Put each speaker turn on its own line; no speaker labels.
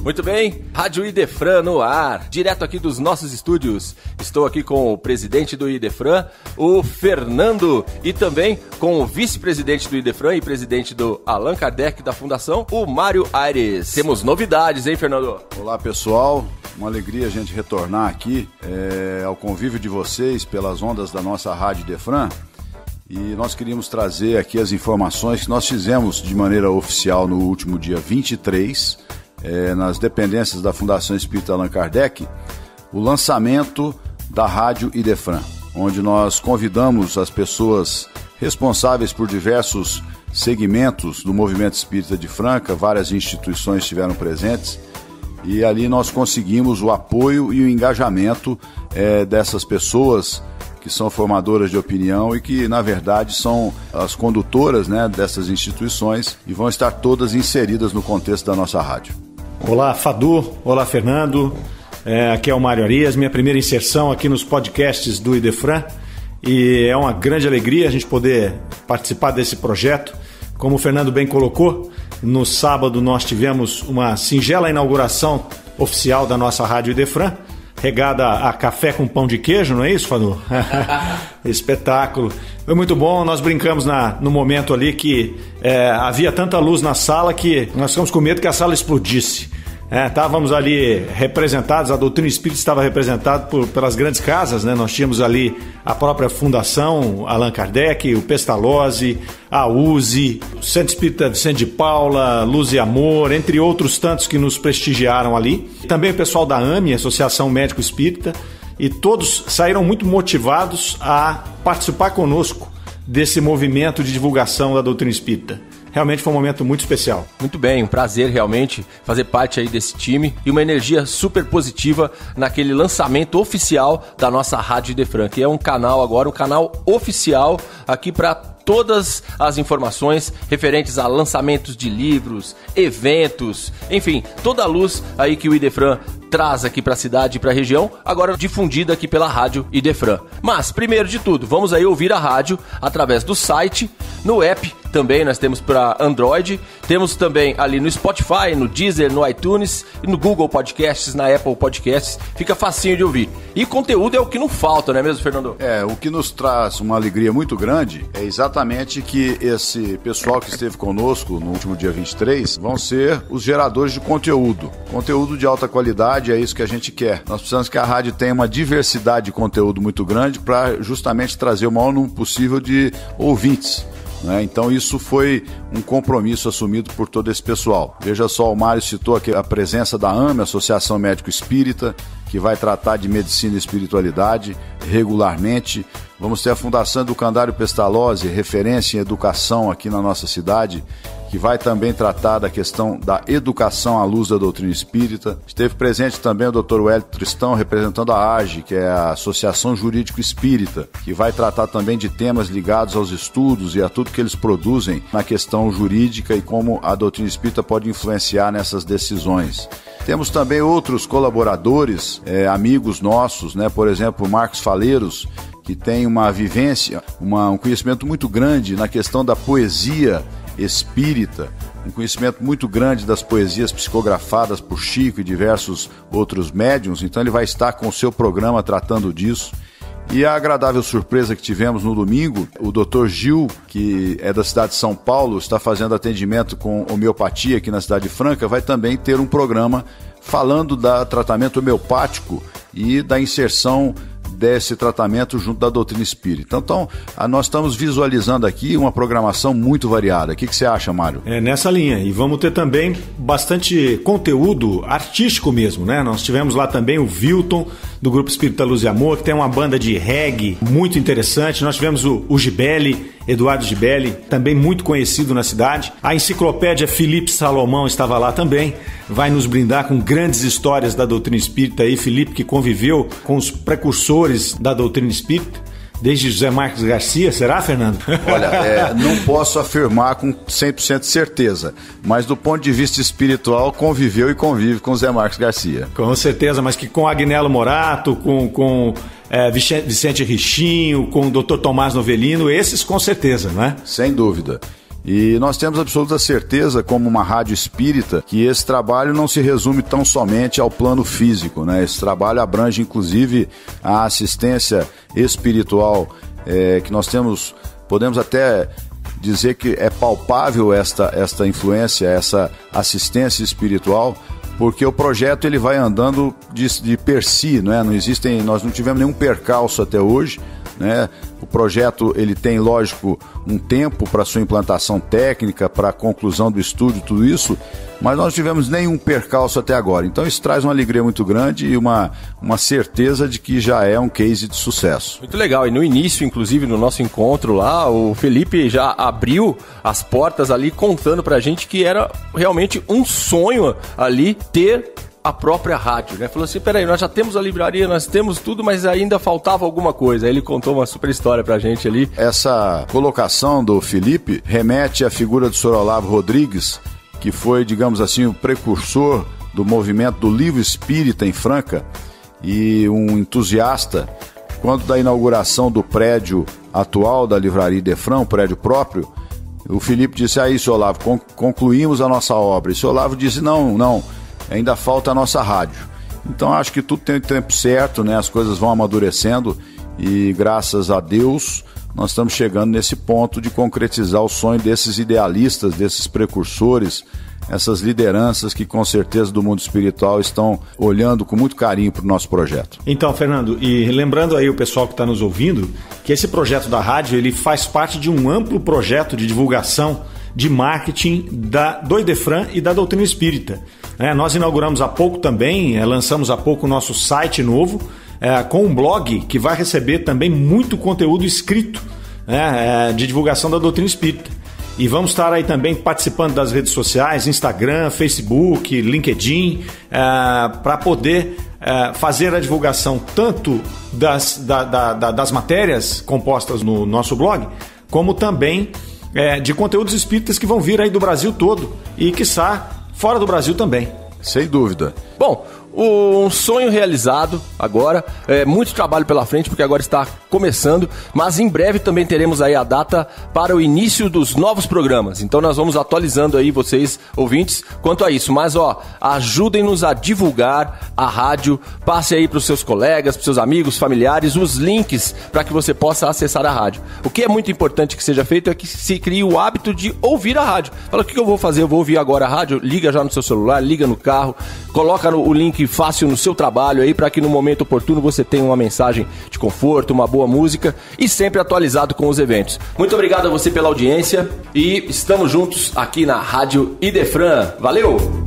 Muito bem, Rádio Idefran no ar, direto aqui dos nossos estúdios. Estou aqui com o presidente do Idefran, o Fernando, e também com o vice-presidente do Idefran e presidente do Allan Kardec da Fundação, o Mário Aires. Temos novidades, hein, Fernando?
Olá, pessoal. Uma alegria a gente retornar aqui ao convívio de vocês pelas ondas da nossa Rádio Idefran. E nós queríamos trazer aqui as informações que nós fizemos de maneira oficial no último dia 23, nas dependências da Fundação Espírita Allan Kardec, o lançamento da Rádio Idefran, onde nós convidamos as pessoas responsáveis por diversos segmentos do movimento espírita de Franca, várias instituições estiveram presentes, e ali nós conseguimos o apoio e o engajamento dessas pessoas que são formadoras de opinião e que, na verdade, são as condutoras, né, dessas instituições e vão estar todas inseridas no contexto da nossa rádio.
Olá, Fadu. Olá, Fernando. Aqui é o Mário Arias, minha primeira inserção aqui nos podcasts do Idefran, e é uma grande alegria a gente poder participar desse projeto. Como o Fernando bem colocou, no sábado nós tivemos uma singela inauguração oficial da nossa Rádio Idefran, regada a café com pão de queijo, não é isso, Fadu? Espetáculo. Foi muito bom, nós brincamos no momento ali que havia tanta luz na sala que nós ficamos com medo que a sala explodisse. Estávamos ali representados, a doutrina espírita estava representada pelas grandes casas, né? Nós tínhamos ali a própria Fundação Allan Kardec, o Pestalozzi, a USE, o Centro Espírita Vicente de Paula, Luz e Amor, entre outros tantos que nos prestigiaram ali. Também o pessoal da AME, Associação Médico Espírita, e todos saíram muito motivados a participar conosco desse movimento de divulgação da doutrina espírita. Realmente foi um momento muito especial.
Muito bem, um prazer realmente fazer parte aí desse time e uma energia super positiva naquele lançamento oficial da nossa Rádio Idefran, que é um canal agora, um canal oficial aqui para todas as informações referentes a lançamentos de livros, eventos, enfim, toda a luz aí que o Idefran traz aqui para a cidade e para a região, agora difundida aqui pela Rádio Idefran. Mas, primeiro de tudo, vamos aí ouvir a rádio através do site, no app também, nós temos para Android, temos também ali no Spotify, no Deezer, no iTunes, e no Google Podcasts, na Apple Podcasts, fica facinho de ouvir. E conteúdo é o que não falta, não é mesmo, Fernando?
O que nos traz uma alegria muito grande é exatamente que esse pessoal que esteve conosco no último dia 23 vão ser os geradores de conteúdo de alta qualidade, é isso que a gente quer. Nós precisamos que a rádio tenha uma diversidade de conteúdo muito grande para justamente trazer o maior número possível de ouvintes. Então isso foi um compromisso assumido por todo esse pessoal. Veja só, o Mário citou aqui a presença da AME, Associação Médico Espírita, que vai tratar de medicina e espiritualidade regularmente. Vamos ter a Fundação Educandário Pestalozzi, referência em educação aqui na nossa cidade, que vai também tratar da questão da educação à luz da doutrina espírita. Esteve presente também o Dr. Wellington Tristão, representando a AGE, que é a Associação Jurídico Espírita, que vai tratar também de temas ligados aos estudos e a tudo que eles produzem na questão jurídica e como a doutrina espírita pode influenciar nessas decisões. Temos também outros colaboradores, amigos nossos, né? Por exemplo, o Marcos Faleiros, que tem uma vivência, um conhecimento muito grande na questão da poesia espírita, um conhecimento muito grande das poesias psicografadas por Chico e diversos outros médiuns. Então ele vai estar com o seu programa tratando disso. E a agradável surpresa que tivemos no domingo, o Dr. Gil, que é da cidade de São Paulo, está fazendo atendimento com homeopatia aqui na cidade de Franca, vai também ter um programa falando do tratamento homeopático e da inserção desse tratamento junto da doutrina espírita. Então, nós estamos visualizando aqui uma programação muito variada. O que você acha, Mário?
Nessa linha. E vamos ter também bastante conteúdo artístico mesmo, né? Nós tivemos lá também o Wilton, do Grupo Espírita Luz e Amor, que tem uma banda de reggae muito interessante. Nós tivemos o Gibelli, Eduardo Gibelli, também muito conhecido na cidade. A enciclopédia Felipe Salomão estava lá também, vai nos brindar com grandes histórias da doutrina espírita aí. Felipe, que conviveu com os precursores da doutrina espírita, desde José Marcos Garcia, será, Fernando?
Olha, não posso afirmar com 100% de certeza, mas do ponto de vista espiritual, conviveu e convive com José Marcos Garcia.
Com certeza, mas que com Agnello Morato, com Vicente Richinho, com o Dr. Tomás Novelino, esses com certeza, né?
Sem dúvida. E nós temos absoluta certeza, como uma rádio espírita, que esse trabalho não se resume tão somente ao plano físico, né? Esse trabalho abrange, inclusive, a assistência espiritual, que nós temos, podemos até dizer que é palpável esta influência, essa assistência espiritual, porque o projeto ele vai andando de per si, não é? Nós não tivemos nenhum percalço até hoje, né? O projeto ele tem, lógico, um tempo para sua implantação técnica, para a conclusão do estúdio, tudo isso, mas nós não tivemos nenhum percalço até agora. Então isso traz uma alegria muito grande e uma certeza de que já é um case de sucesso.
Muito legal. E no início, inclusive, no nosso encontro lá, o Felipe já abriu as portas ali contando pra gente que era realmente um sonho ali ter a própria rádio, né? Falou assim, peraí, nós já temos a livraria, nós temos tudo, mas ainda faltava alguma coisa. Aí ele contou uma super história pra gente ali.
Essa colocação do Felipe remete à figura do Sr. Olavo Rodrigues, que foi, digamos assim, o precursor do movimento do livro espírita em Franca e um entusiasta. Quando da inauguração do prédio atual da Livraria Idefran, um prédio próprio, o Felipe disse, aí, Sr. Olavo, concluímos a nossa obra. E o Sr. Olavo disse, não, ainda falta a nossa rádio. Então acho que tudo tem o tempo certo, né? As coisas vão amadurecendo e graças a Deus nós estamos chegando nesse ponto de concretizar o sonho desses idealistas, desses precursores, essas lideranças que com certeza do mundo espiritual estão olhando com muito carinho para o nosso projeto.
Então, Fernando, e lembrando aí o pessoal que está nos ouvindo, que esse projeto da rádio ele faz parte de um amplo projeto de divulgação de marketing do Idefran e da doutrina espírita. Nós inauguramos há pouco também, lançamos há pouco o nosso site novo, com um blog que vai receber também muito conteúdo escrito de divulgação da doutrina espírita. E vamos estar aí também participando das redes sociais, Instagram, Facebook, LinkedIn, para poder fazer a divulgação tanto das matérias compostas no nosso blog, como também de conteúdos espíritas que vão vir aí do Brasil todo e, quiçá, fora do Brasil também.
Sem dúvida.
Bom, um sonho realizado agora, muito trabalho pela frente, porque agora está começando, mas em breve também teremos aí a data para o início dos novos programas, então nós vamos atualizando aí vocês, ouvintes, quanto a isso, mas ajudem-nos a divulgar a rádio, passe aí para os seus colegas, para os seus amigos, familiares, os links para que você possa acessar a rádio. O que é muito importante que seja feito é que se crie o hábito de ouvir a rádio. Fala, o que eu vou fazer? Eu vou ouvir agora a rádio? Liga já no seu celular, liga no carro, coloca o link fácil no seu trabalho aí para que no momento oportuno você tenha uma mensagem de conforto, uma boa música e sempre atualizado com os eventos. Muito obrigado a você pela audiência e estamos juntos aqui na Rádio Idefran. Valeu!